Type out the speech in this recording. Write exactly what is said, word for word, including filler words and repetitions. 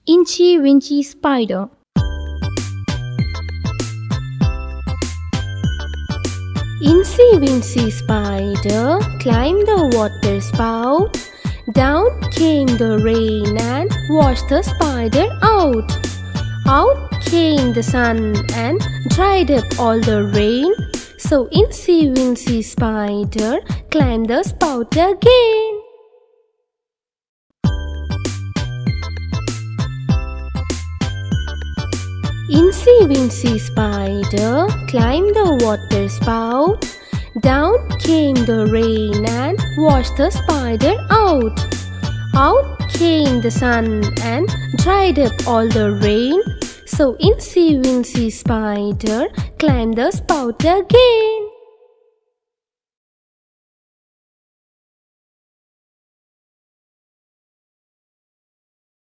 Incy Wincy Spider. Incy Wincy Spider climbed the water spout. Down came the rain and washed the spider out. Out came the sun and dried up all the rain. So Incy Wincy Spider climbed the spout again. Incy Wincy Spider climbed the water spout. Down came the rain and washed the spider out. Out came the sun and dried up all the rain. So Incy Wincy Spider climbed the spout again.